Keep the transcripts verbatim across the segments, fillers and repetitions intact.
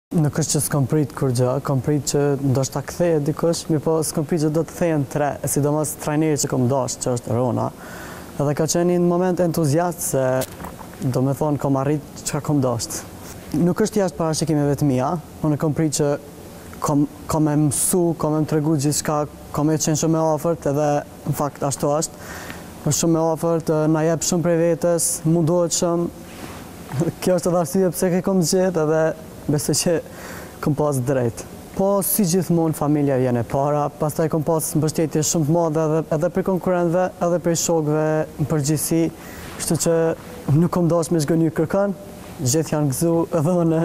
Nuk është që s'kom prit kur gjë, kom prit që ndoshta kthehet dikush, mirë po s'kom prit që do të kthehen tre, sidomos trajneri që kom dashur, që është Rona. Edhe ka qenë një moment entuziast se do me thonë kom arrit çka kom dashur. Nuk është jashtë parashikimeve të mia, unë kom prit që kom kom e mësu, kom e më tregu gjithçka, kom e qenë shumë e afërt edhe në fakt ashtu është. Është shumë e afërt, na jep shumë prej vetes, mundohet shumë. Kjo është edhe arsye pse ke kom gjetë edhe besoj që kom pas drejt. Po si gjithmonë familja vjen e para, pastaj kom pas mbështetje shumë të madhe edhe, edhe për konkurrentëve, edhe për shokëve në përgjithësi, kështu që nuk kom dashur me zgjoni kërkon, gjithë janë gëzu edhe unë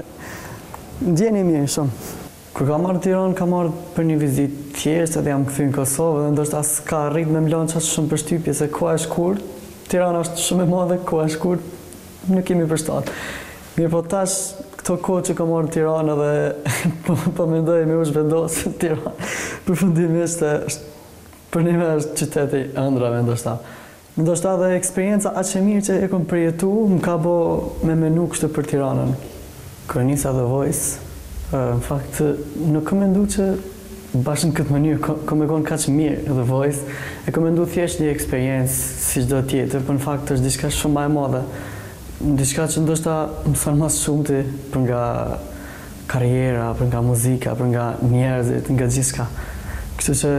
ndjeni mirë shumë. Kur kam marrë Tiranë, kam marrë për një vizitë thjesht edhe jam kthyer në Kosovë dhe ndoshta s'ka arrit me mlan çast shumë përshtypje se koha është shkurt. Tirana është shumë e madhe, koha është shkurt, nuk kemi përshtat. Mirë po tash këto kohë që kam marrë në Tiranë edhe po, po mendoj me u zhvendosë në Tiranë. Përfundimisht për një me është qyteti ëndrave ndoshta. Ndoshta edhe eksperienca aq e mirë që e kam përjetu, më ka bo me menu kështu për Tiranën. Kur nisa The Voice, në fakt nuk kam menduar që bashkë në këtë mënyrë kam e konë kaq mirë The Voice. E kam menduar thjesht një eksperiencë si çdo tjetër, por në fakt është diçka shumë më e madhe. Diçka që ndoshta mëson më shumë ti për nga karriera, për nga muzika, për nga njerëzit, nga gjithçka. Kështu që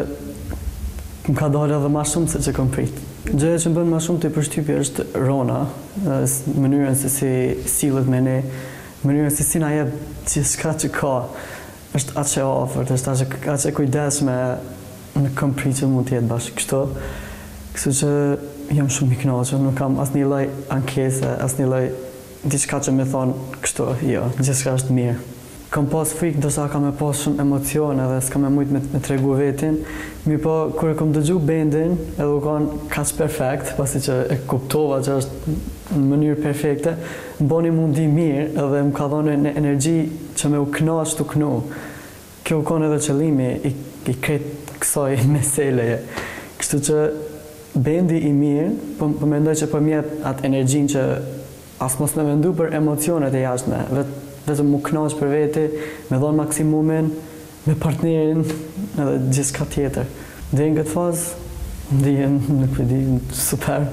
më ka dalë edhe më shumë se që kom prit. Gjëja që më bën më shumë të përshtypje është Rona, mënyrën se si sillet me ne, mënyrën se si na jep gjithçka që ka. Është aq e afërt, është aq e kujdesshme, nuk kam prit që mund të jetë bashkë kështu. Kështu që jam shumë i kënaqur, nuk kam asnjë lloj ankese, asnjë lloj diçka që më thon kështu, jo, gjithçka është mirë. Kam pas frikë, ndoshta kam e pas shumë emocione edhe s'kam e mujt me, me tregu vetin, mirë po kur e kam dëgju bendin, edhe u kanë kaq perfekt, pasi që e kuptova që është në mënyrë perfekte, më boni mundi mirë edhe më ka dhënë një energji që me u kënaq të kënu. Kjo u kanë edhe qëllimi i, i kretë kësaj meseleje. Kështu që bendi i mirë, po, po mendoj që po mjet atë energjin që as mos me mendu për emocionet e jashtme, vet, vetëm mu knaq për veti, me dhonë maksimumin, me partnerin, edhe gjithçka tjetër. Dhe në këtë fazë, ndihem, nuk e di, super,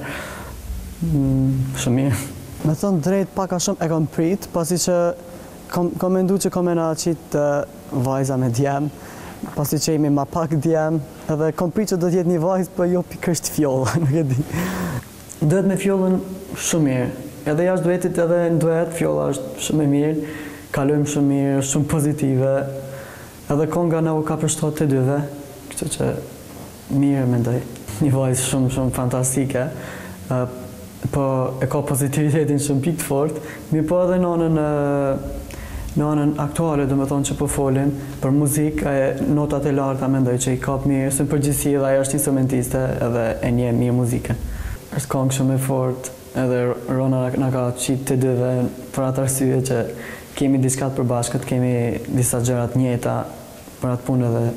mm, shumë mirë. Me thonë drejt paka shumë e kam prit, pasi që kam, kam mendu që kam e na qit uh, vajza me djem, pasi që jemi ma pak djem, edhe kom prit që do t'jetë një vajzë, për jo pikërisht fjolla, nuk e di. Duhet me fjollën shumë mirë, edhe jashtë duetit edhe në duet, fjolla është shumë e mirë, kalojmë shumë mirë, shumë pozitive, edhe konga na u ka përshtat të dyve, kështu që mirë mendoj. Një vajzë shumë, shumë fantastike, uh, po e ka pozitivitetin shumë pikë të fort, mi po edhe në anën Në anën aktuale, do me thonë që po folim për muzikë, notat e larta mendoj që i kap mirë, se në përgjithësi edhe ajo është instrumentiste edhe e nje mirë muzikën. Është këngë shumë e fort, edhe Rona na ka qit të dyve për atë arsye që kemi diçka të përbashkët, kemi disa gjëra të njëjta për atë punë edhe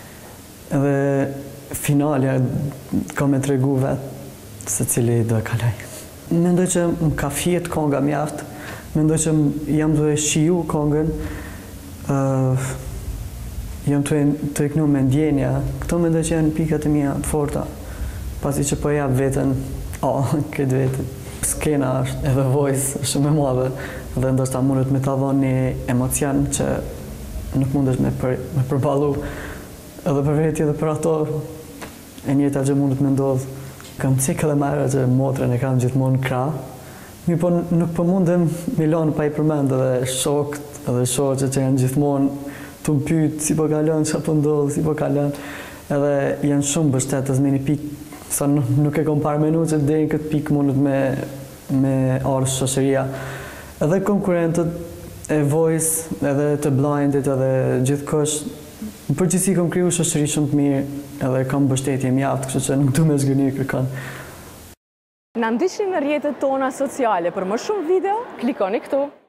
edhe finalja ka me tregu vetë se cili do e kaloj. Mendoj që më ka fjet kënga mjaft. Mendoj që jam duhe shiju kongën, uh, jam të, të iknu me ndjenja. Këto mendoj që janë pikat e mia të forta, pasi që po jap veten, oh, këtë veten. Skena është edhe voice shumë e madhe, dhe ndoshta mundet me ta dhënë një emocion që nuk mundesh me, për, me përballu edhe për veti edhe për ato, e njëjta gjë mundet me ndodhë. Kam cikëll e marrë që motrën e kam gjithmonë krah. Mi po nuk po mundem Milan pa i përmend edhe shokët, edhe shoqet që janë gjithmonë të më pyet si po kalon, çfarë po ndodh, si po kalon. Edhe janë shumë mbështetës me një pikë, sa nuk, nuk e kam parë menu që deri në këtë pikë mundet me me ardhur shoqëria. Edhe konkurrentët e Voice, edhe të Blindit, edhe gjithkosh, në përgjithësi kam kriju shoqëri shumë të mirë, edhe kam mbështetje mjaft, kështu që nuk du me zgjënjë kërkon. Na ndiqni në rrjetet tona sociale për më shumë video, klikoni këtu.